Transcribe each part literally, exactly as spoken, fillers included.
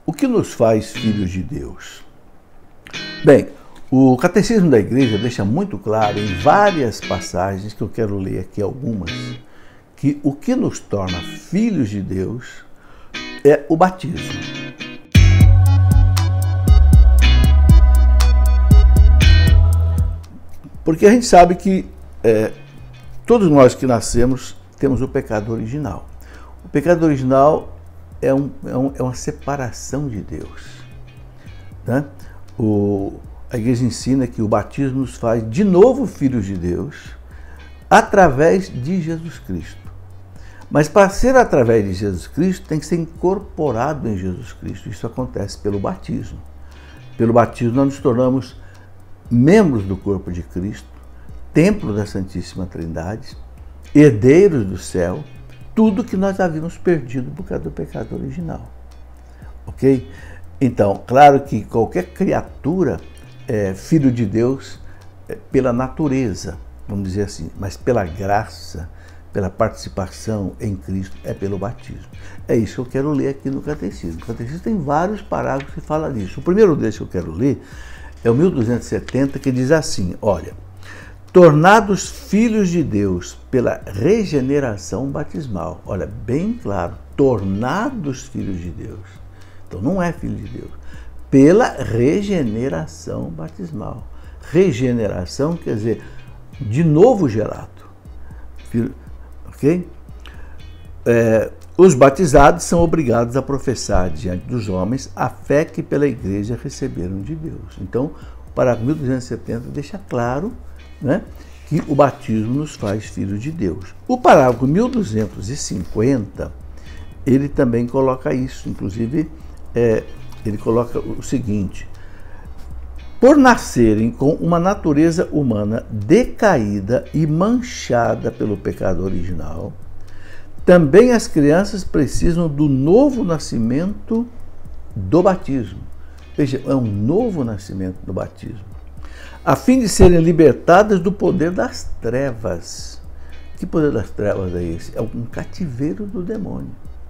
o que nos faz filhos de Deus? Bem, o Catecismo da Igreja deixa muito claro em várias passagens, que eu quero ler aqui algumas, que o que nos torna filhos de Deus é o batismo. Porque a gente sabe que é, todos nós que nascemos temos o pecado original. O pecado original é, um, é, um, é uma separação de Deus, né? O, a Igreja ensina que o batismo nos faz de novo filhos de Deus através de Jesus Cristo. Mas para ser através de Jesus Cristo tem que ser incorporado em Jesus Cristo. Isso acontece pelo batismo. Pelo batismo nós nos tornamos membros do corpo de Cristo, templo da Santíssima Trindade, herdeiros do céu, tudo que nós havíamos perdido por causa do pecado original. Ok? Então, claro que qualquer criatura é filho de Deus é, pela natureza, vamos dizer assim, mas pela graça, pela participação em Cristo, é pelo batismo. É isso que eu quero ler aqui no Catecismo. O Catecismo tem vários parágrafos que falam disso. O primeiro deles que eu quero ler é o mil duzentos e setenta, que diz assim, olha, tornados filhos de Deus pela regeneração batismal. Olha, bem claro, tornados filhos de Deus. Então não é filho de Deus. Pela regeneração batismal. Regeneração quer dizer de novo gerado. Ok? É, os batizados são obrigados a professar diante dos homens a fé que pela igreja receberam de Deus. Então, o parágrafo mil duzentos e setenta deixa claro, né, que o batismo nos faz filhos de Deus. O parágrafo mil duzentos e cinquenta, ele também coloca isso, inclusive é, ele coloca o seguinte: por nascerem com uma natureza humana decaída e manchada pelo pecado original, também as crianças precisam do novo nascimento do batismo. Veja, é um novo nascimento do batismo, a fim de serem libertadas do poder das trevas. Que poder das trevas é esse? É um cativeiro do demônio.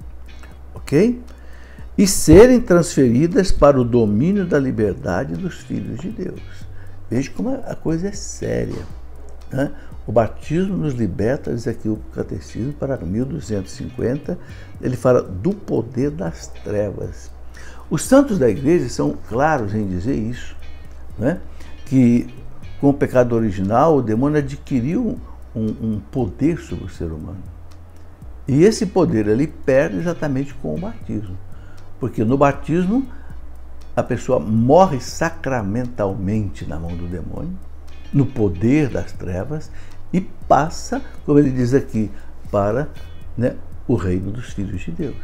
Ok? E serem transferidas para o domínio da liberdade dos filhos de Deus. Veja como a coisa é séria, né? O batismo nos liberta, diz aqui o Catecismo, para mil duzentos e cinquenta, ele fala do poder das trevas. Os santos da igreja são claros em dizer isso, né? Que com o pecado original o demônio adquiriu um, um poder sobre o ser humano. E esse poder ele perde exatamente com o batismo. Porque no batismo a pessoa morre sacramentalmente na mão do demônio, no poder das trevas, e passa, como ele diz aqui, para, né, o reino dos filhos de Deus.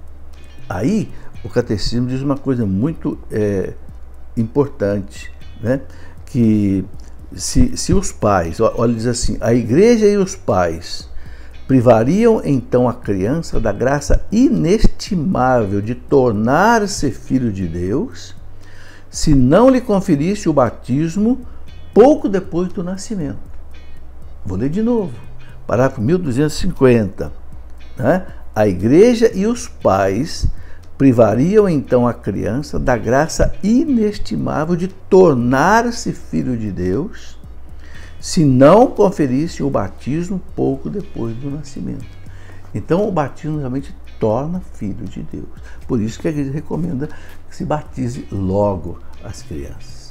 Aí o Catecismo diz uma coisa muito é, importante, né, que se, se os pais, olha, diz assim, a igreja e os pais privariam então a criança da graça inestimável de tornar-se filho de Deus, se não lhe conferisse o batismo pouco depois do nascimento. Vou ler de novo, parágrafo mil duzentos e cinquenta. Né? A igreja e os pais privariam então a criança da graça inestimável de tornar-se filho de Deus, se não conferisse o batismo pouco depois do nascimento. Então o batismo realmente torna filho de Deus. Por isso que a igreja recomenda que se batize logo as crianças.